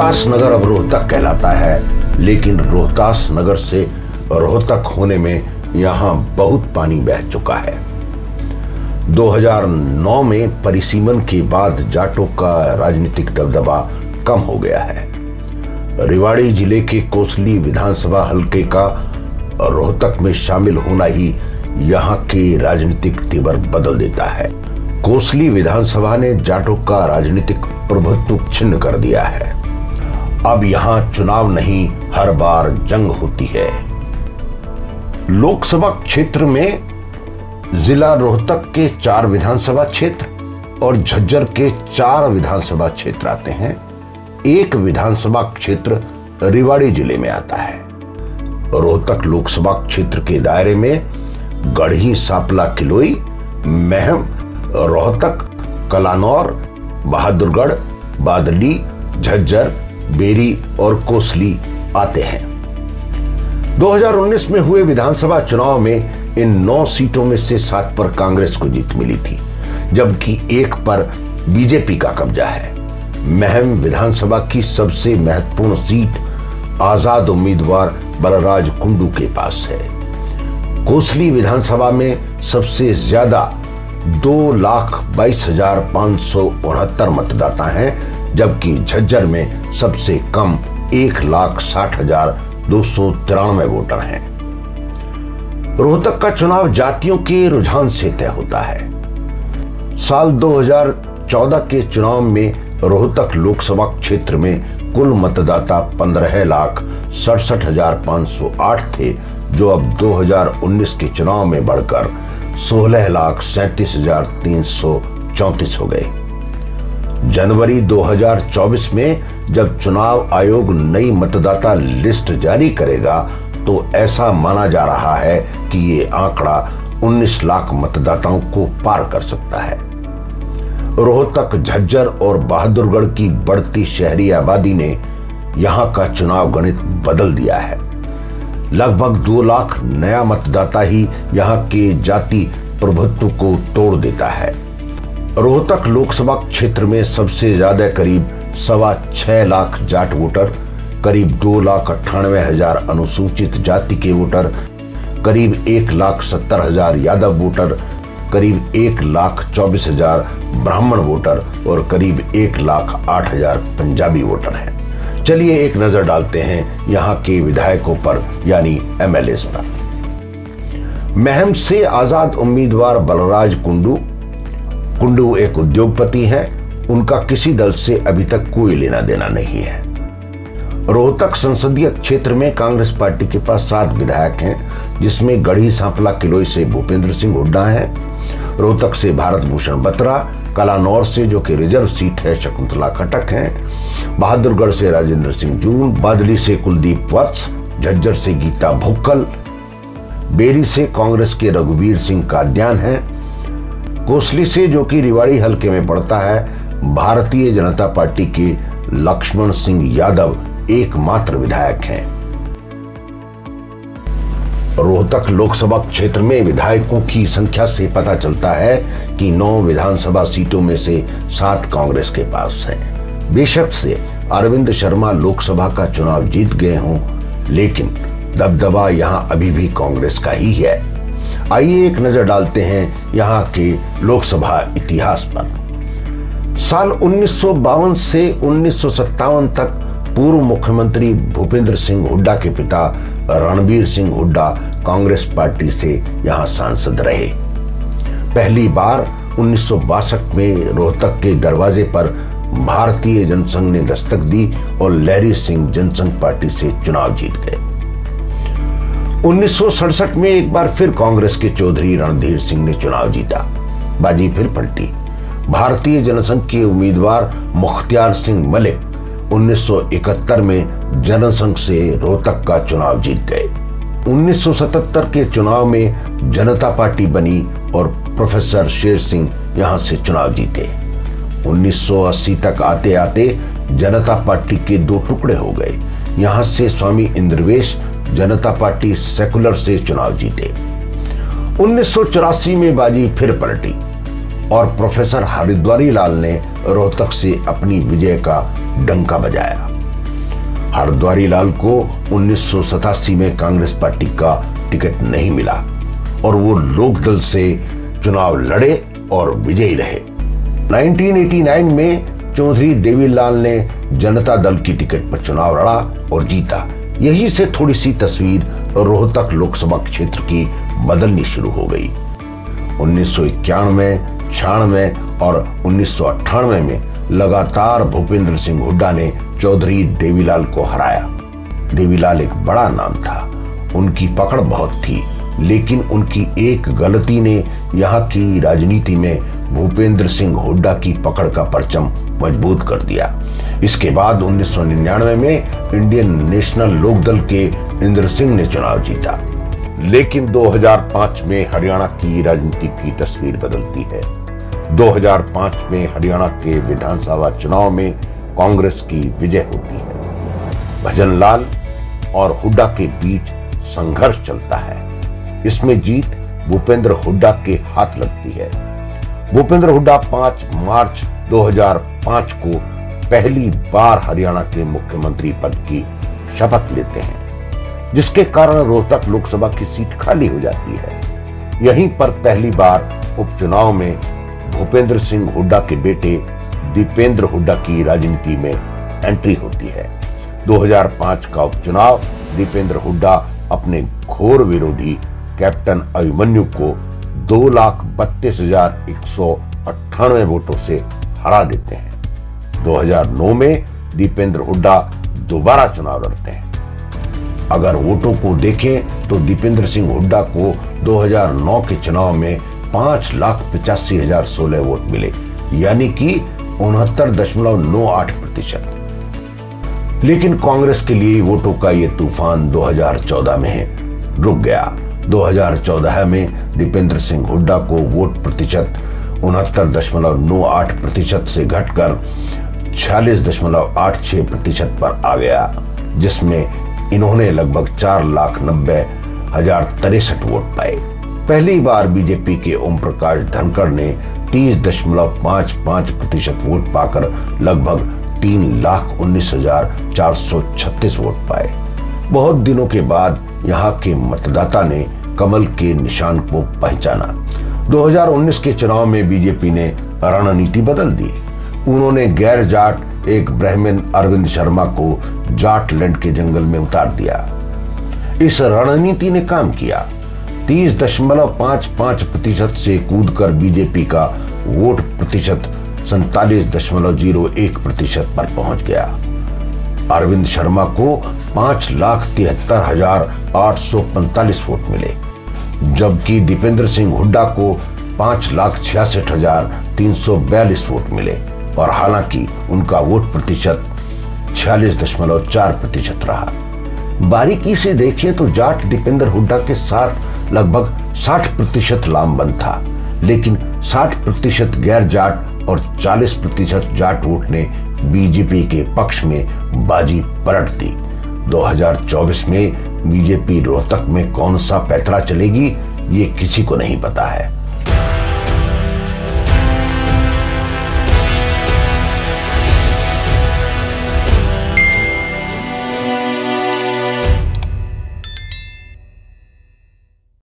रोहतास नगर अब रोहतक कहलाता है, लेकिन रोहतास नगर से रोहतक होने में यहाँ बहुत पानी बह चुका है। 2009 में परिसीमन के बाद जाटों का राजनीतिक दबदबा कम हो गया है। रेवाड़ी जिले के कोसली विधानसभा हलके का रोहतक में शामिल होना ही यहाँ के राजनीतिक तेवर बदल देता है। कोसली विधानसभा ने जाटों का राजनीतिक प्रभुत्व छिन्न कर दिया है। अब यहाँ चुनाव नहीं, हर बार जंग होती है। लोकसभा क्षेत्र में जिला रोहतक के 4 विधानसभा क्षेत्र और झज्जर के 4 विधानसभा क्षेत्र आते हैं। एक विधानसभा क्षेत्र रेवाड़ी जिले में आता है। रोहतक लोकसभा क्षेत्र के दायरे में गढ़ी, सापला, किलोई, महम, रोहतक, कलानौर, बहादुरगढ़, बादली, झज्जर, बेरी और कोसली आते हैं। 2019 में हुए विधानसभा चुनाव में इन 9 सीटों में से 7 पर कांग्रेस को जीत मिली थी, जबकि 1 पर बीजेपी का कब्जा है। महम विधानसभा की सबसे महत्वपूर्ण सीट आजाद उम्मीदवार बलराज कुंडू के पास है। कोसली विधानसभा में सबसे ज्यादा 2,22,569 मतदाता हैं, जबकि झज्जर में सबसे कम 1,60,293 वोटर हैं। रोहतक का चुनाव जातियों के रुझान से तय होता है। साल 2014 के चुनाव में रोहतक लोकसभा क्षेत्र में कुल मतदाता 15,67,508 थे, जो अब 2019 के चुनाव में बढ़कर 16,37,334 हो गए। जनवरी 2024 में जब चुनाव आयोग नई मतदाता लिस्ट जारी करेगा तो ऐसा माना जा रहा है कि ये आंकड़ा 19 लाख मतदाताओं को पार कर सकता है। रोहतक, झज्जर और बहादुरगढ़ की बढ़ती शहरी आबादी ने यहां का चुनाव गणित बदल दिया है। लगभग 2 लाख नया मतदाता ही यहां के जाति प्रभुत्व को तोड़ देता है। रोहतक लोकसभा क्षेत्र में सबसे ज्यादा करीब 6.25 लाख जाट वोटर, करीब 2,98,000 अनुसूचित जाति के वोटर, करीब 1,70,000 यादव वोटर, करीब 1,24,000 ब्राह्मण वोटर और करीब 1,08,000 पंजाबी वोटर हैं। चलिए एक नजर डालते हैं यहाँ के विधायकों पर, यानी एमएलएस पर। महम से आजाद उम्मीदवार बलराज कुंडू एक उद्योगपति हैं। उनका किसी दल से अभी तक कोई लेना देना नहीं है। रोहतक संसदीय क्षेत्र में कांग्रेस पार्टी के पास 7 विधायक हैं, जिसमें गढ़ी, सांपला, किलोई से भूपेंद्र सिंह हुड्डा हैं, रोहतक से भारत भूषण बत्रा, कलानौर से जो कि रिजर्व सीट है शकुंतला खटक हैं, बहादुरगढ़ से राजेंद्र सिंह जून, बादली से कुलदीप वत्स, झज्जर से गीता भुक्कल, बेरी से कांग्रेस के रघुवीर सिंह काद्यान हैं, कोसली से जो कि रेवाड़ी हलके में पड़ता है भारतीय जनता पार्टी के लक्ष्मण सिंह यादव एकमात्र विधायक हैं। रोहतक लोकसभा क्षेत्र में विधायकों की संख्या से पता चलता है कि 9 विधानसभा सीटों में से 7 कांग्रेस के पास हैं। बेशक से अरविंद शर्मा लोकसभा का चुनाव जीत गए हों, लेकिन दबदबा यहां अभी भी कांग्रेस का ही है। आइए एक नजर डालते हैं यहां के लोकसभा इतिहास पर। साल 1952 से 1957 तक पूर्व मुख्यमंत्री भूपेंद्र सिंह हुड्डा के पिता रणबीर सिंह हुड्डा कांग्रेस पार्टी से यहां सांसद रहे। पहली बार 1962 में रोहतक के दरवाजे पर भारतीय जनसंघ ने दस्तक दी और लहरी सिंह जनसंघ पार्टी से चुनाव जीत गए। 1967 में एक बार फिर कांग्रेस के चौधरी रणधीर सिंह ने चुनाव जीता। बाजी फिर पलटी। भारतीय जनसंघ के उम्मीदवार मुख्तियार सिंह मलिक 1971 में जनसंघ से रोहतक का चुनाव जीत गए। 1977 के चुनाव में जनता पार्टी बनी और प्रोफेसर शेर सिंह यहां से चुनाव जीते। 1980 तक आते आते जनता पार्टी के 2 टुकड़े हो गए। यहां से स्वामी इंद्रवेश जनता पार्टी सेकुलर से चुनाव जीते। 1984 में बाजी फिर पलटी और प्रोफेसर हरिद्वारी लाल ने रोहतक से अपनी विजय का डंका बजाया। हरद्वारी लाल को 1987 में कांग्रेस पार्टी का टिकट नहीं मिला और वो लोकदल से चुनाव लड़े और विजयी रहे। 1989 में चौधरी देवीलाल ने जनता दल की टिकट पर चुनाव लड़ा और जीता। यही से थोड़ी सी तस्वीर रोहतक लोकसभा क्षेत्र की बदलनी शुरू हो गई। 1991, 96 और 1998 में लगातार भूपेंद्र सिंह हुड्डा ने चौधरी देवीलाल को हराया। देवीलाल एक बड़ा नाम था, उनकी पकड़ बहुत थी, लेकिन उनकी एक गलती ने यहाँ की राजनीति में भूपेंद्र सिंह हुड्डा की पकड़ का परचम मजबूत कर दिया। इसके बाद 1999 में इंडियन नेशनल लोकदल के इंद्र सिंह ने चुनाव जीता, लेकिन 2005 में हरियाणा की राजनीति की तस्वीर बदलती है। 2005 में हरियाणा के विधानसभा चुनाव में कांग्रेस की विजय होती है। भजनलाल और हुड्डा के बीच संघर्ष चलता है। इसमें जीत भूपेंद्र हुड्डा के हाथ लगती है। भूपेंद्र हुड्डा 5 मार्च 2005 को पहली बार हरियाणा के मुख्यमंत्री पद की शपथ लेते हैं, जिसके कारण रोहतक लोकसभा की सीट खाली हो जाती है। यहीं पर पहली बार उपचुनाव में भूपेंद्र सिंह हुड्डा के बेटे दीपेंद्र हुड्डा की राजनीति में एंट्री होती है। 2005 का उपचुनाव दीपेंद्र हुड्डा अपने घोर विरोधी कैप्टन अभिमन्यु को 2,32,198 वोटों से हरा देते हैं। 2009 में दीपेंद्र हुड्डा दोबारा चुनाव लड़ते हैं। अगर वोटों को देखें तो दीपेंद्र सिंह हुड्डा को 2009 के चुनाव में 5,85,016 वोट मिले, यानी कि 69.98%। लेकिन कांग्रेस के लिए वोटों का ये तूफान 2014 में रुक गया। 2014 में दीपेंद्र सिंह हुड्डा को वोट प्रतिशत 69.98% से घटकर 46.86% पर आ गया, जिसमें इन्होंने लगभग 4,90,063 वोट पाए। पहली बार बीजेपी के ओम प्रकाश धनखड़ ने 30.55% वोट पाकर लगभग 3,19,436 वोट पाए। बहुत दिनों के बाद यहाँ के मतदाता ने कमल के निशान को पहचाना। 2019 के चुनाव में बीजेपी ने रणनीति बदल दी। उन्होंने गैर जाट एक ब्राह्मण अरविंद शर्मा को जाटलैंड के जंगल में उतार दिया। इस रणनीति ने काम किया। 30.55% से कूदकर बीजेपी का वोट प्रतिशत 47.01% पर पहुंच गया। अरविंद शर्मा को 5,73,845 वोट मिले, जबकि दीपेंद्र सिंह हुड्डा को 5,66,342 वोट मिले और हालांकि उनका वोट प्रतिशत 46.4% रहा। बारीकी से देखें तो जाट दीपेंद्र हुड्डा के साथ लगभग 60% लामबंद था, लेकिन 60% गैर जाट और 40% जाट वोट ने बीजेपी के पक्ष में बाजी पलट दी। 2024 में बीजेपी रोहतक में कौन सा पैंतरा चलेगी, ये किसी को नहीं पता है।